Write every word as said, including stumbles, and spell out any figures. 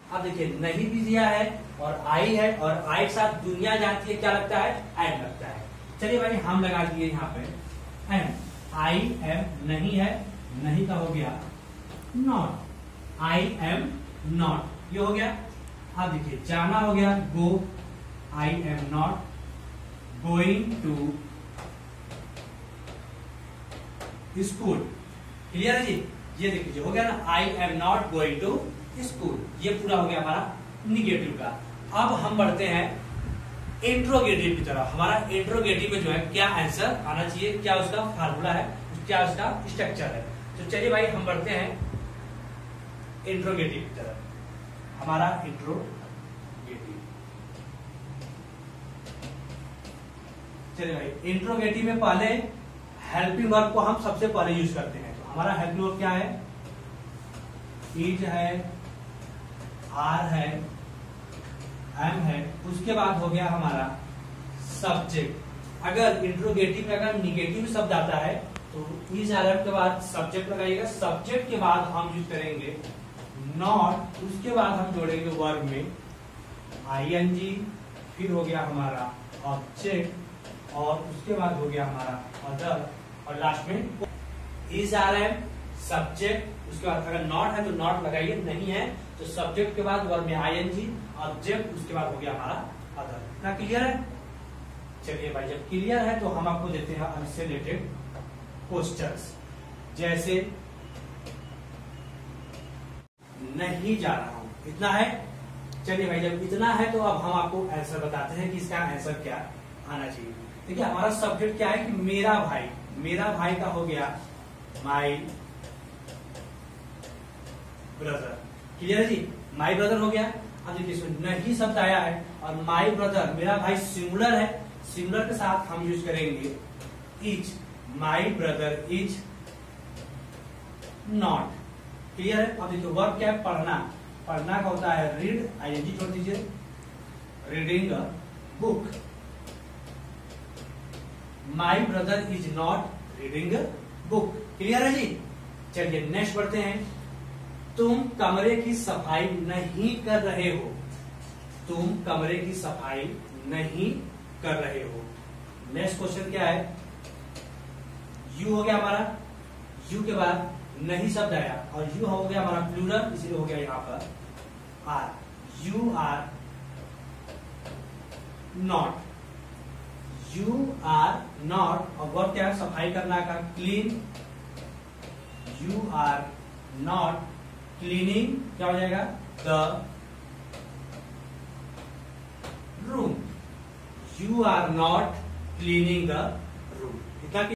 अब देखिए नहीं भी दिया है और आई है और आई के साथ दुनिया जानती है क्या लगता है, एम लगता है। चलिए भाई हम लगा दिए यहाँ पे एम, आई एम नहीं है, नहीं का हो गया नॉट, आई एम नॉट, ये हो गया। अब देखिए जाना हो गया go, I am not going to school. Clear है जी, ये देखिए हो गया ना, I am not going to school, ये पूरा हो गया हमारा निगेटिव का। अब हम बढ़ते हैं इंट्रोगेटिव की तरफ। हमारा इंट्रोगेटिव में जो है क्या आंसर आना चाहिए, क्या उसका फार्मूला है, क्या उसका स्ट्रक्चर है। तो चलिए भाई हम बढ़ते हैं इंट्रोगेटिव की तरफ। हमारा इंट्रोगेटिव, चलिए भाई इंट्रोगेटिव में पहले हेल्पिंग वर्ब को हम सबसे पहले यूज करते हैं। तो हमारा हेल्पिंग वर्ब क्या है, इज है, आर है, एम है, उसके बाद हो गया हमारा सब्जेक्ट। अगर इंट्रोगेटिव में अगर निगेटिव शब्द आता है तो इज आर एम के बाद सब्जेक्ट लगाइएगा, सब्जेक्ट के बाद हम यूज करेंगे नॉट, उसके बाद हम जोड़ेंगे वर्ब में आई एन जी, फिर हो गया हमारा ऑब्जेक्ट और उसके बाद हो गया हमारा अदर और लास्ट में इज आर एम सब्जेक्ट। उसके बाद अगर नॉट है तो नॉट लगाइए, नहीं है तो सब्जेक्ट के बाद वर्ब में आई एन जी ऑब्जेक्ट, उसके बाद हो गया हमारा अदर। इतना क्लियर है? चलिए भाई जब क्लियर है तो हम आपको देते हैं इससे रिलेटेड क्वेश्चंस, जैसे नहीं जा रहा हूं, इतना है। चलिए भाई जब इतना है तो अब हम आपको आंसर बताते हैं कि इसका आंसर क्या आना चाहिए। देखिए हमारा सब्जेक्ट क्या है कि मेरा भाई, मेरा भाई का हो गया माई ब्रदर। क्लियर है जी, माई ब्रदर हो गया। अब देखिए इसमें नहीं शब्द आया है और माई ब्रदर, मेरा भाई सिंगुलर है, सिंगुलर के साथ हम यूज करेंगे is, my brother is not. Clear है? अब देखिए वर्ब क्या है, पढ़ना, पढ़ना का होता है रीड, आई एन जी छोड़ दीजिए, reading a book. My brother is not reading a book. Clear है जी? चलिए नेक्स्ट बढ़ते हैं, तुम कमरे की सफाई नहीं कर रहे हो, तुम कमरे की सफाई नहीं कर रहे हो। नेक्स्ट क्वेश्चन क्या है, यू हो गया हमारा, यू के बाद नहीं शब्द आया और यू हो गया हमारा प्लूरल, इसलिए हो गया यहां पर are, you are not, you are not. और वर्ब क्या है, सफाई करना का, clean, you are not cleaning, क्या हो जाएगा, the room, you are not cleaning the room. इतना